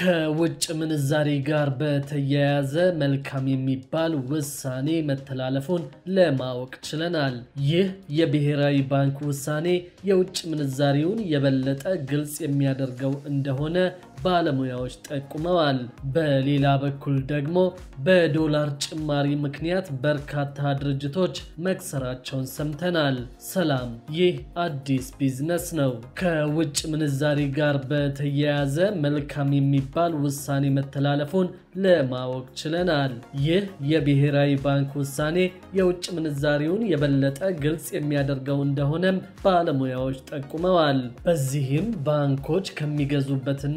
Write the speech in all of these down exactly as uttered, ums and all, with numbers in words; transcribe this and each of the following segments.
ከውጭ ምንዛሪ ጋር በተያያዘ መልካም የሚባል ውሳኔ መተላለፉን ለማወቅ ችለናል። ይህ የብሔራዊ ባንክ ውሳኔ የውጭ ምንዛሪውን የበለጠ ግልጽ የሚያደርገው እንደሆነ ባለሙያዎች ጠቁመዋል። በሌላ በኩል ደግሞ በዶላር ጭማሪ ምክንያት በርካታ ድርጅቶች መክሰራቸውን ሰምተናል። ሰላም፣ ይህ አዲስ ቢዝነስ ነው። ከውጭ ምንዛሪ ጋር በተያያዘ መልካም የሚባል ውሳኔ መተላለፉን ለማወቅ ችለናል። ይህ የብሔራዊ ባንክ ውሳኔ የውጭ ምንዛሪውን የበለጠ ግልጽ የሚያደርገው እንደሆነም ባለሙያዎች ጠቁመዋል። በዚህም ባንኮች ከሚገዙበትና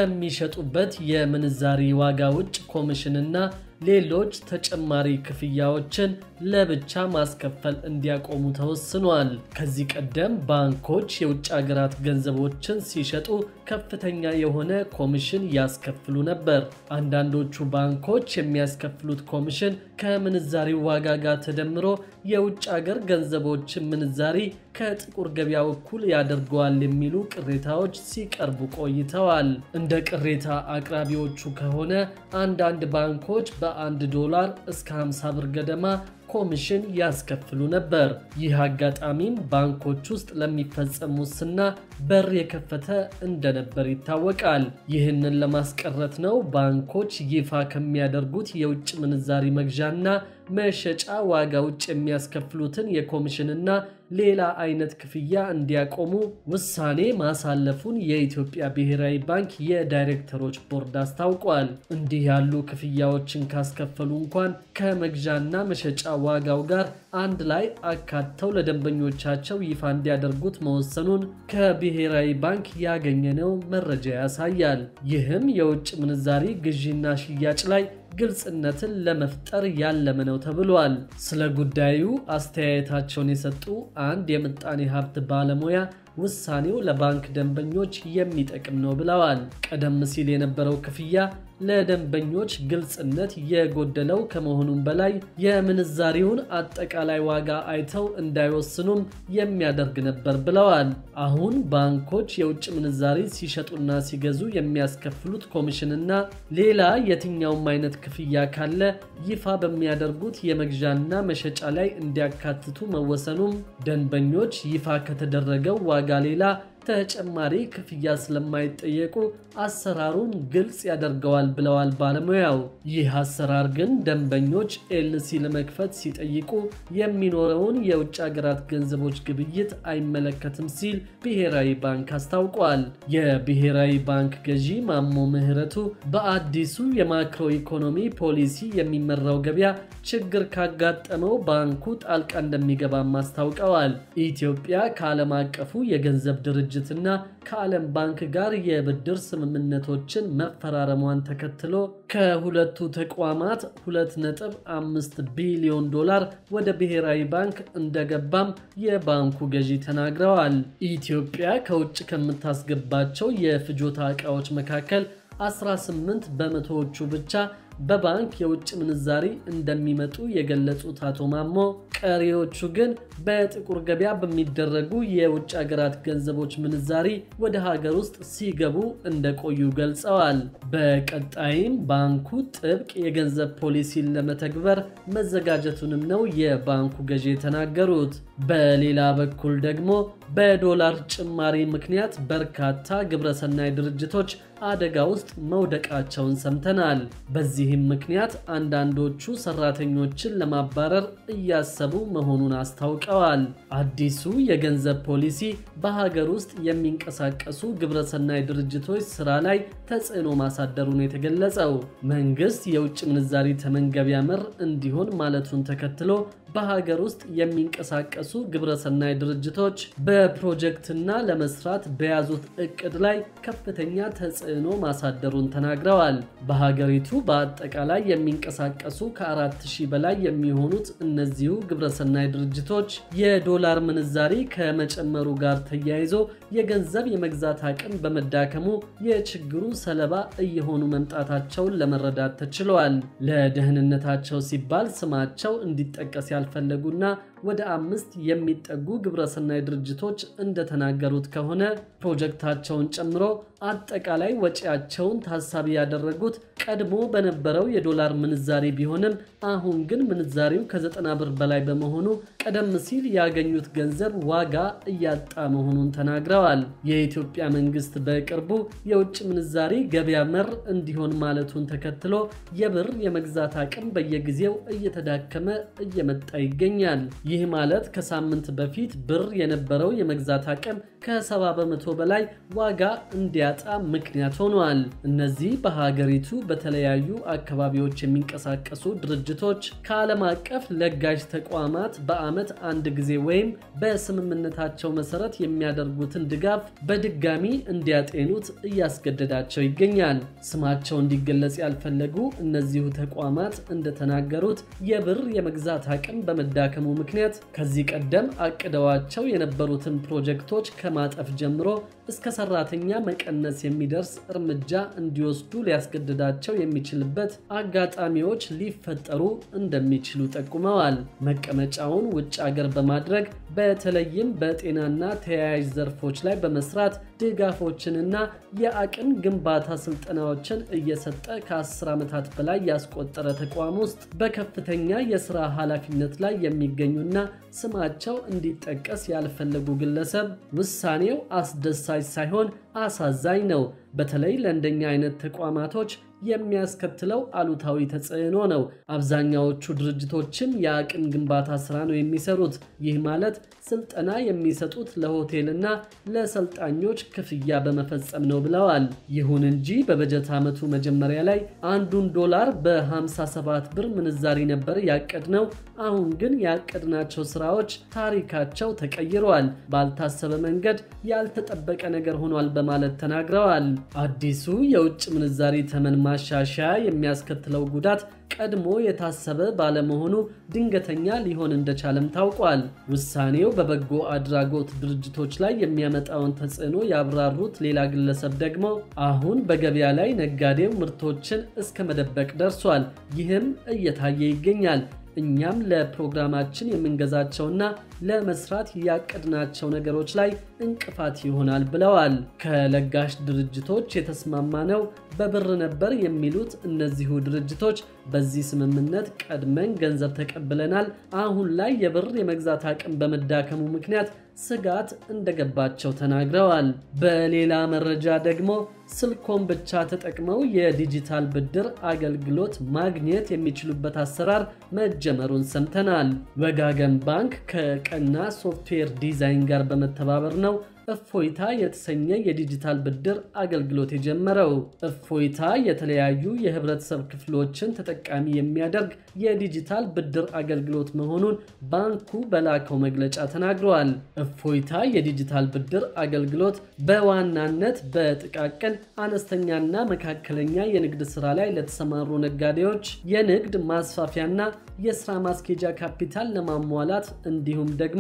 ከሚሸጡበት የምንዛሪ ዋጋ ውጭ ኮሚሽንና ሌሎች ተጨማሪ ክፍያዎችን ለብቻ ማስከፈል እንዲያቆሙ ተወስኗል። ከዚህ ቀደም ባንኮች የውጭ ሀገራት ገንዘቦችን ሲሸጡ ከፍተኛ የሆነ ኮሚሽን ያስከፍሉ ነበር። አንዳንዶቹ ባንኮች የሚያስከፍሉት ኮሚሽን ከምንዛሪው ዋጋ ጋር ተደምሮ የውጭ ሀገር ገንዘቦችን ምንዛሪ ከጥቁር ገበያው እኩል ያደርገዋል የሚሉ ቅሬታዎች ሲቀርቡ ቆይተዋል። እንደ ቅሬታ አቅራቢዎቹ ከሆነ አንዳንድ ባንኮች በአንድ ዶላር እስከ ሃምሳ ብር ገደማ ኮሚሽን ያስከፍሉ ነበር። ይህ አጋጣሚም ባንኮች ውስጥ ለሚፈጸም ሙስና በር የከፈተ እንደነበር ይታወቃል። ይህንን ለማስቀረት ነው ባንኮች ይፋ ከሚያደርጉት የውጭ ምንዛሪ መግዣና መሸጫ ዋጋ ውጭ የሚያስከፍሉትን የኮሚሽንና ሌላ አይነት ክፍያ እንዲያቆሙ ውሳኔ ማሳለፉን የኢትዮጵያ ብሔራዊ ባንክ የዳይሬክተሮች ቦርድ አስታውቋል። እንዲህ ያሉ ክፍያዎችን ካስከፈሉ እንኳን ከመግዣና መሸጫ ዋጋው ጋር አንድ ላይ አካተው ለደንበኞቻቸው ይፋ እንዲያደርጉት መወሰኑን ከብሔራዊ ባንክ ያገኘነው መረጃ ያሳያል። ይህም የውጭ ምንዛሪ ግዢና ሽያጭ ላይ ግልጽነትን ለመፍጠር ያለመ ነው ተብሏል። ስለ ጉዳዩ አስተያየታቸውን የሰጡ አንድ የምጣኔ ሀብት ባለሙያ ውሳኔው ለባንክ ደንበኞች የሚጠቅም ነው ብለዋል። ቀደም ሲል የነበረው ክፍያ ለደንበኞች ግልጽነት የጎደለው ከመሆኑም በላይ የምንዛሪውን አጠቃላይ ዋጋ አይተው እንዳይወስኑም የሚያደርግ ነበር ብለዋል። አሁን ባንኮች የውጭ ምንዛሪ ሲሸጡና ሲገዙ የሚያስከፍሉት ኮሚሽንና ሌላ የትኛውም አይነት ክፍያ ካለ ይፋ በሚያደርጉት የመግዣና መሸጫ ላይ እንዲያካትቱ መወሰኑም ደንበኞች ይፋ ከተደረገው ዋጋ ሌላ ተጨማሪ ክፍያ ስለማይጠየቁ አሰራሩን ግልጽ ያደርገዋል ብለዋል ባለሙያው። ይህ አሰራር ግን ደንበኞች ኤልሲ ለመክፈት ሲጠይቁ የሚኖረውን የውጭ ሀገራት ገንዘቦች ግብይት አይመለከትም ሲል ብሔራዊ ባንክ አስታውቋል። የብሔራዊ ባንክ ገዢ ማሞ ምህረቱ በአዲሱ የማክሮ ኢኮኖሚ ፖሊሲ የሚመራው ገበያ ችግር ካጋጠመው ባንኩ ጣልቃ እንደሚገባም አስታውቀዋል። ኢትዮጵያ ከዓለም አቀፉ የገንዘብ ድርጅት እና ከዓለም ባንክ ጋር የብድር ስምምነቶችን መፈራረሟን ተከትሎ ከሁለቱ ተቋማት ሁለት ነጥብ አምስት ቢሊዮን ዶላር ወደ ብሔራዊ ባንክ እንደገባም የባንኩ ገዢ ተናግረዋል። ኢትዮጵያ ከውጭ ከምታስገባቸው የፍጆታ ዕቃዎች መካከል አስራ ስምንት በመቶዎቹ ብቻ በባንክ የውጭ ምንዛሪ እንደሚመጡ የገለጹት አቶ ማሞ ቀሪዎቹ ግን በጥቁር ገበያ በሚደረጉ የውጭ ሀገራት ገንዘቦች ምንዛሪ ወደ ሀገር ውስጥ ሲገቡ እንደቆዩ ገልጸዋል። በቀጣይም ባንኩ ጥብቅ የገንዘብ ፖሊሲን ለመተግበር መዘጋጀቱንም ነው የባንኩ ገዢ የተናገሩት። በሌላ በኩል ደግሞ በዶላር ጭማሪ ምክንያት በርካታ ግብረሰናይ ድርጅቶች አደጋ ውስጥ መውደቃቸውን ሰምተናል። በዚህም ምክንያት አንዳንዶቹ ሰራተኞችን ለማባረር እያሰቡ መሆኑን አስታውቀዋል። አዲሱ የገንዘብ ፖሊሲ በሀገር ውስጥ የሚንቀሳቀሱ ግብረሰናይ ድርጅቶች ስራ ላይ ተጽዕኖ ማሳደሩን የተገለጸው መንግስት የውጭ ምንዛሪ ተመን ገበያ መር እንዲሆን ማለቱን ተከትሎ በሀገር ውስጥ የሚንቀሳቀሱ ግብረሰናይ ድርጅቶች በፕሮጀክትና ለመስራት በያዙት እቅድ ላይ ከፍተኛ ተጽዕኖ ማሳደሩን ተናግረዋል። በሀገሪቱ በአጠቃላይ የሚንቀሳቀሱ ከአራት ሺህ በላይ የሚሆኑት እነዚሁ ግብረሰናይ ድርጅቶች የዶላር ምንዛሪ ከመጨመሩ ጋር ተያይዞ የገንዘብ የመግዛት አቅም በመዳከሙ የችግሩ ሰለባ እየሆኑ መምጣታቸውን ለመረዳት ተችሏል። ለደህንነታቸው ሲባል ስማቸው እንዲጠቀስ ያልፈለጉና ወደ አምስት የሚጠጉ ግብረሰናይ ድርጅቶች እንደተናገሩት ከሆነ ፕሮጀክታቸውን ጨምሮ አጠቃላይ ወጪያቸውን ታሳቢ ያደረጉት ቀድሞ በነበረው የዶላር ምንዛሬ ቢሆንም አሁን ግን ምንዛሬው ከዘጠና ብር በላይ በመሆኑ ቀደም ሲል ያገኙት ገንዘብ ዋጋ እያጣ መሆኑን ተናግረዋል። የኢትዮጵያ መንግስት በቅርቡ የውጭ ምንዛሬ ገበያ መር እንዲሆን ማለቱን ተከትሎ የብር የመግዛት አቅም በየጊዜው እየተዳከመ እየመጣ ይገኛል። ይህ ማለት ከሳምንት በፊት ብር የነበረው የመግዛት አቅም ከሰባ በመቶ በላይ ዋጋ እንዲያጣ ምክንያት ሆኗል። እነዚህ በሀገሪቱ በተለያዩ አካባቢዎች የሚንቀሳቀሱ ድርጅቶች ከዓለም አቀፍ ለጋሽ ተቋማት በአመት አንድ ጊዜ ወይም በስምምነታቸው መሰረት የሚያደርጉትን ድጋፍ በድጋሚ እንዲያጤኑት እያስገደዳቸው ይገኛል። ስማቸው እንዲገለጽ ያልፈለጉ እነዚሁ ተቋማት እንደተናገሩት የብር የመግዛት አቅም በመዳከሙ ምክንያት ከዚህ ቀደም አቅደዋቸው የነበሩትን ፕሮጀክቶች ከማጠፍ ጀምሮ እስከ ሰራተኛ መቀነስ የሚደርስ እርምጃ እንዲወስዱ ሊያስገድዳቸው የሚችልበት አጋጣሚዎች ሊፈጠሩ እንደሚችሉ ጠቁመዋል። መቀመጫውን ውጭ ሀገር በማድረግ በተለይም በጤናና ተያያዥ ዘርፎች ላይ በመስራት ድጋፎችንና የአቅም ግንባታ ስልጠናዎችን እየሰጠ ከአስር ዓመታት በላይ ያስቆጠረ ተቋም ውስጥ በከፍተኛ የሥራ ኃላፊነት ላይ የሚገኙና ስማቸው እንዲጠቀስ ያልፈለጉ ግለሰብ ውሳኔው አስደሳች ሳይሆን አሳዛኝ ነው፣ በተለይ ለእንደኛ አይነት ተቋማቶች የሚያስከትለው አሉታዊ ተጽዕኖ ነው። አብዛኛዎቹ ድርጅቶችም የአቅም ግንባታ ስራ ነው የሚሰሩት። ይህ ማለት ስልጠና የሚሰጡት ለሆቴልና ለሰልጣኞች ክፍያ በመፈጸም ነው ብለዋል። ይሁን እንጂ በበጀት ዓመቱ መጀመሪያ ላይ አንዱን ዶላር በ57 ብር ምንዛሪ ነበር ያቀድነው። አሁን ግን ያቀድናቸው ስራዎች ታሪካቸው ተቀይረዋል፣ ባልታሰበ መንገድ ያልተጠበቀ ነገር ሆኗል በማለት ተናግረዋል። አዲሱ የውጭ ምንዛሪ ተመን ማሻሻያ የሚያስከትለው ጉዳት ቀድሞ የታሰበ ባለመሆኑ ድንገተኛ ሊሆን እንደቻለም ታውቋል። ውሳኔው በበጎ አድራጎት ድርጅቶች ላይ የሚያመጣውን ተጽዕኖ ያብራሩት ሌላ ግለሰብ ደግሞ አሁን በገበያ ላይ ነጋዴው ምርቶችን እስከ መደበቅ ደርሷል። ይህም እየታየ ይገኛል። እኛም ለፕሮግራማችን የምንገዛቸውና ለመስራት ያቀድናቸው ነገሮች ላይ እንቅፋት ይሆናል ብለዋል። ከለጋሽ ድርጅቶች የተስማማነው በብር ነበር የሚሉት እነዚሁ ድርጅቶች በዚህ ስምምነት ቀድመን ገንዘብ ተቀብለናል። አሁን ላይ የብር የመግዛት አቅም በመዳከሙ ምክንያት ስጋት እንደገባቸው ተናግረዋል። በሌላ መረጃ ደግሞ ስልኮን ብቻ ተጠቅመው የዲጂታል ብድር አገልግሎት ማግኘት የሚችሉበት አሰራር መጀመሩን ሰምተናል። ወጋገን ባንክ ከቀና ሶፍትዌር ዲዛይን ጋር በመተባበር ነው እፎይታ የተሰኘ የዲጂታል ብድር አገልግሎት የጀመረው። እፎይታ የተለያዩ የህብረተሰብ ክፍሎችን ተጠቃሚ የሚያደርግ የዲጂታል ብድር አገልግሎት መሆኑን ባንኩ በላከው መግለጫ ተናግሯል። እፎይታ የዲጂታል ብድር አገልግሎት በዋናነት በጥቃቅን አነስተኛና መካከለኛ የንግድ ስራ ላይ ለተሰማሩ ነጋዴዎች የንግድ ማስፋፊያና የስራ ማስኬጃ ካፒታል ለማሟላት እንዲሁም ደግሞ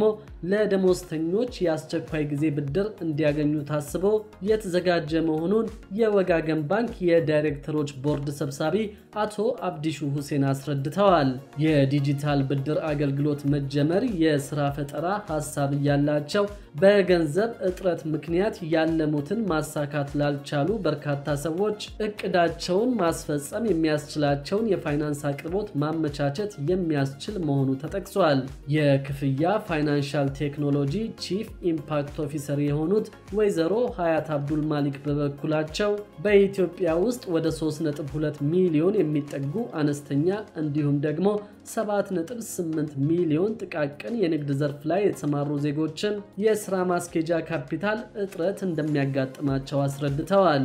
ለደሞዝተኞች የአስቸኳይ ጊዜ ብድር እንዲያገኙ ታስቦ የተዘጋጀ መሆኑን የወጋገን ባንክ የዳይሬክተሮች ቦርድ ሰብሳቢ አቶ አብዲሹ ሁሴን አስረድተዋል። የዲጂታል ብድር አገልግሎት መጀመር የስራ ፈጠራ ሐሳብ ያላቸው በገንዘብ እጥረት ምክንያት ያለሙትን ማሳካት ላልቻሉ በርካታ ሰዎች እቅዳቸውን ማስፈጸም የሚያስችላቸውን የፋይናንስ አቅርቦት ማመቻቸት የሚያስችል መሆኑ ተጠቅሷል። የክፍያ ፋይናንሻል ቴክኖሎጂ ቺፍ ኢምፓክት ኦፊሰር የሆኑት ወይዘሮ ሀያት አብዱል ማሊክ በበኩላቸው በኢትዮጵያ ውስጥ ወደ ሶስት ነጥብ ሁለት ሚሊዮን የሚጠጉ አነስተኛ እንዲሁም ደግሞ ሰባት ነጥብ ስምንት ሚሊዮን ጥቃቅን የንግድ ዘርፍ ላይ የተሰማሩ ዜጎችን የስራ ማስኬጃ ካፒታል እጥረት እንደሚያጋጥማቸው አስረድተዋል።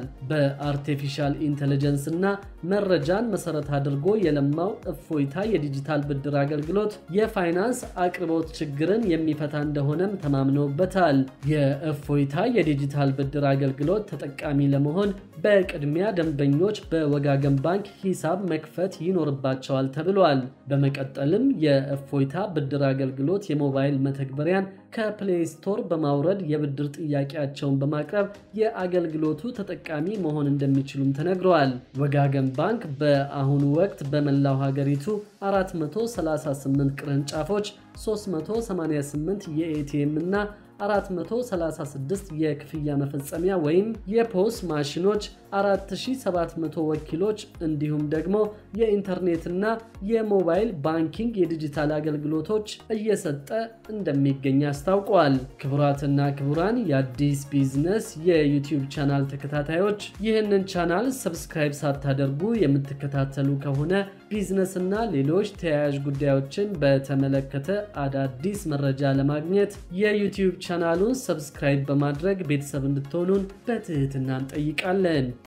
በአርቲፊሻል ኢንተለጀንስ እና መረጃን መሰረት አድርጎ የለማው እፎይታ የዲጂታል ብድር አገልግሎት የፋይናንስ አቅርቦት ችግርን የሚፈታ እንደሆነም ተማምነውበታል። የእፎይታ የዲጂታል ብድር አገልግሎት ተጠቃሚ ለመሆን በቅድሚያ ደንበኞች በወጋገን ባንክ ሂሳብ መክፈት ይኖርባቸዋል ተብሏል። በመቀጠልም የእፎይታ ብድር አገልግሎት የሞባይል መተግበሪያን ከፕሌይ ስቶር በማውረድ የብድር ጥያቄያቸውን በማቅረብ የአገልግሎቱ ተጠቃሚ መሆን እንደሚችሉም ተነግሯል። ወጋገን ባንክ በአሁኑ ወቅት በመላው ሀገሪቱ አራት መቶ ሰላሳ ስምንት ቅርንጫፎች፣ ሶስት መቶ ሰማንያ ስምንት የኤቲኤም እና አራት መቶ ሰላሳ ስድስት የክፍያ መፈጸሚያ ወይም የፖስ ማሽኖች፣ አራት ሺህ ሰባት መቶ ወኪሎች እንዲሁም ደግሞ የኢንተርኔትና የሞባይል ባንኪንግ የዲጂታል አገልግሎቶች እየሰጠ እንደሚገኝ አስታውቋል። ክቡራትና ክቡራን የአዲስ ቢዝነስ የዩቲዩብ ቻናል ተከታታዮች ይህንን ቻናል ሰብስክራይብ ሳታደርጉ የምትከታተሉ ከሆነ ቢዝነስና ሌሎች ተያያዥ ጉዳዮችን በተመለከተ አዳዲስ መረጃ ለማግኘት የዩቲዩብ ቻናሉን ሰብስክራይብ በማድረግ ቤተሰብ እንድትሆኑን በትህትና እንጠይቃለን።